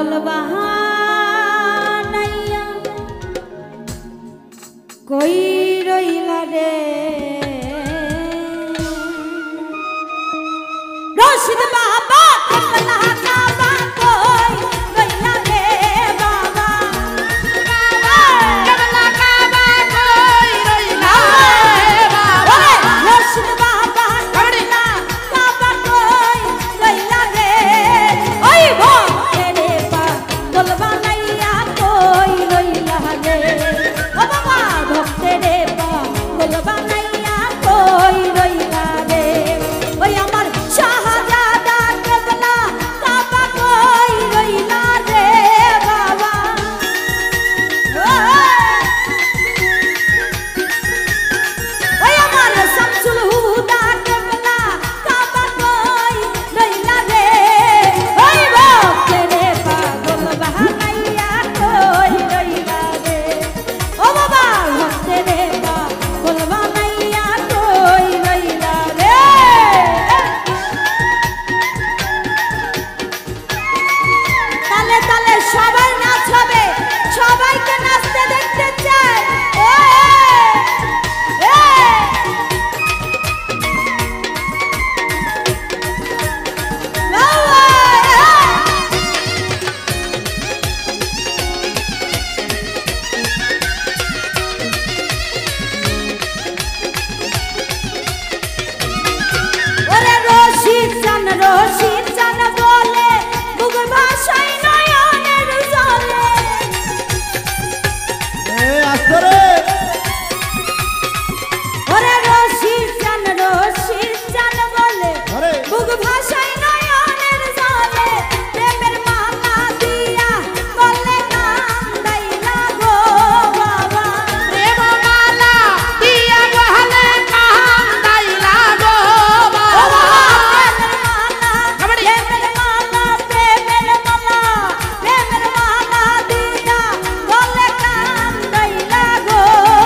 পাগল বাহানাইয়া কই রইলা রে রশিদ বাবা কেবলা কাবা কই রইলা রে বাবা কেবলা কাবা কই রইলা রে বাবা রশিদ বাবা কেবলা কাবা কই রইলা রে ওই ভক্তেরে পাগল বানাইয়া কই রইলা রে ও বাবা ভক্তেরে পাগল বানাইয়া কই রইলা রে ওই আমার শাহজাদা কেবলা কাবা কই রইলা রে বাবা ওই আমার শামসুল হুদা কেবলা কাবা কই রইলা রে ওই ভক্তেরে পাগল বানাইয়া কই রইলা রে ও বাবা ভক্তেরে পাগল বানাইয়া কই রইলা রে তালে তালে সবাই নাচবে সবাইকে নাচতে দেখতে চাই ওরে রশিদ চান বলে বুক ভাষায় নয়নের জলে ওরে রশিদ চান বলে বুক ভাষায় নয়নের জলে প্রেমের মালা দিয়া বলে কান্দাইলা গো বাবা প্রেম মালা দিয়া বলে কান্দাইলা গো বাবা প্রেমের মালা দিয়া বলে কান্দাইলা গো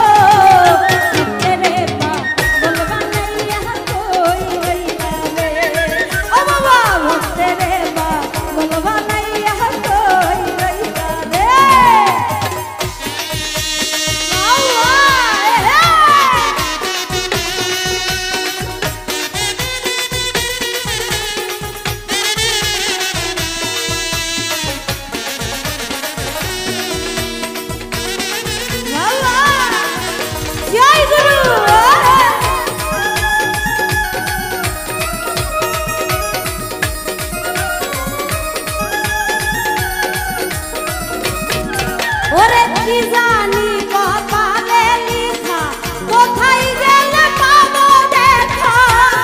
তেরে পাগল বানাইয়া কই রইলা রে ও বাবা ভক্তেরে পাগল বানাইয়া কই রইলা রে জয় গুরু ওরে কি জানি কপালে লিখা কোথায় গেলে পাবো দেখা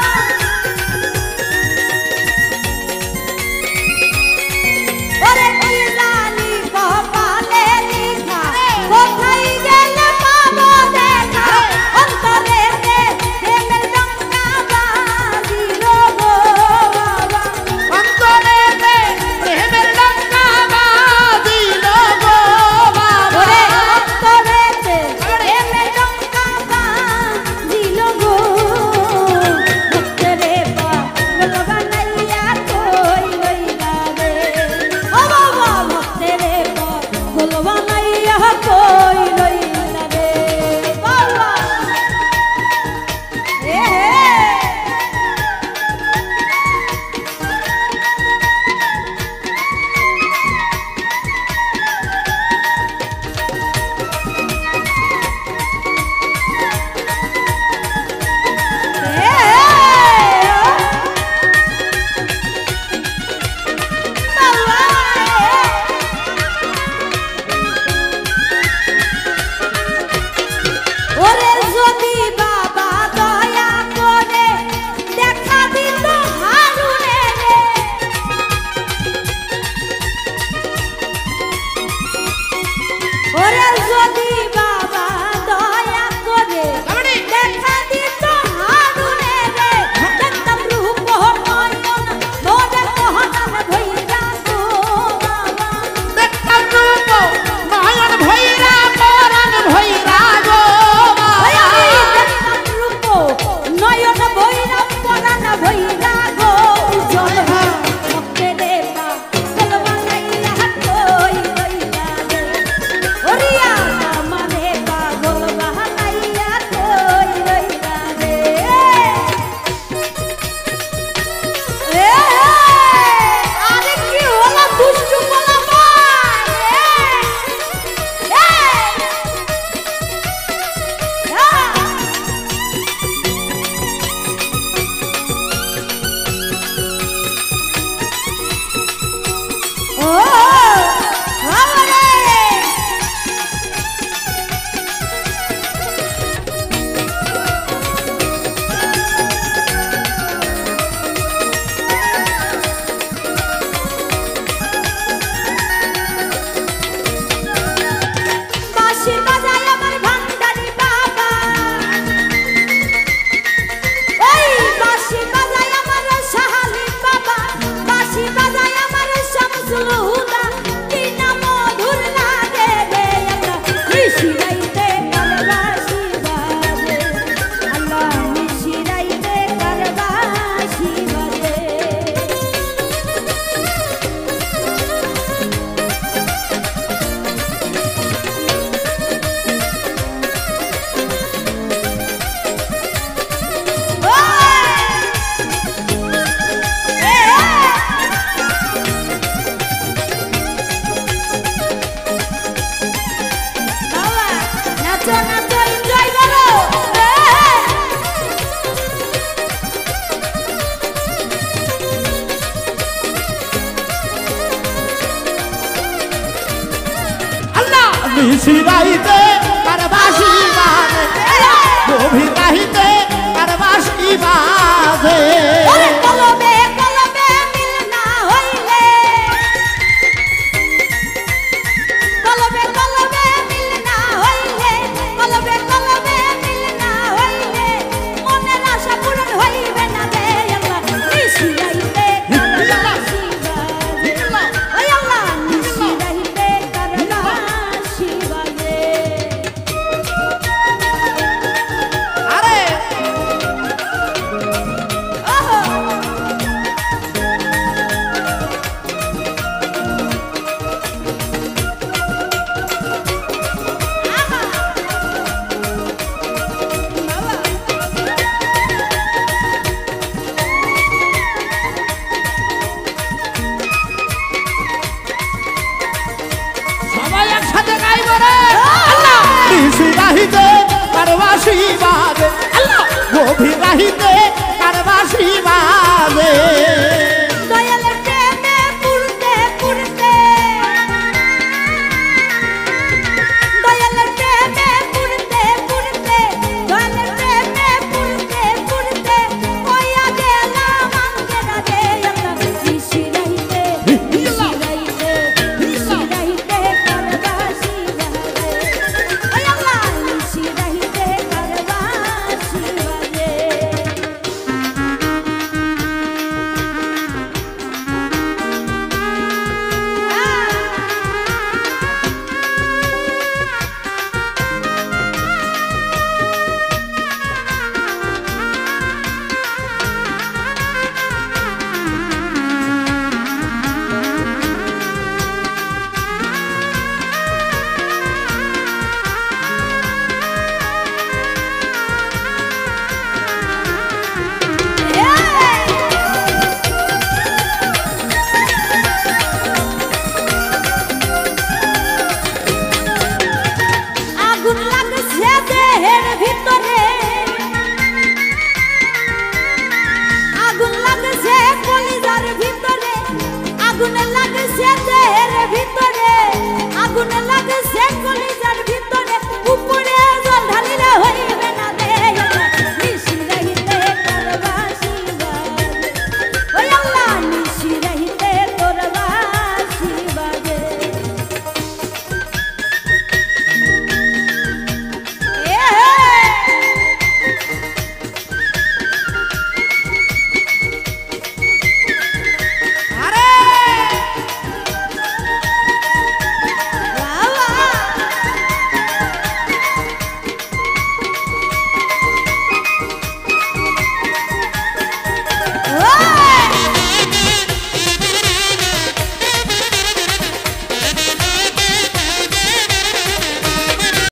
ওরে কি জানি কপালে লিখা কোথায় গেলে পাবো দেখা অন্তরেতে প্রেমের ডঙ্কা বাজিল গো বাবা অন্তরেতে প্রেমের ডঙ্কা বাজিল গো বাবা ওরে শামসুল হুদা কি না মধুর লাগে রে আল্লাহ নিশিরাইতে কারবাসি বাজে আল্লাহ নিশিরাইতে কারবাসি বাজে নিশিরাইতে কারবাসি বাজে গভীর রাহিতে কারবাসি বাজে কলবে কলবে মিল না হইলে কলবে কলবে মিল না হইলে কলবে কলবে মিল না হইলে মনের আশা পূরণ হইবে না রে আল্লাহ নিশিরাইতে কারবাসি বাজে ওই আল্লাহ নিশিরাইতে কারবাসি বাজে আরে সবাই একসাথে গাইব রে আল্লাহ নিশিরাইতে কারবাসি বাজে আল্লাহ গভীর রাহিতে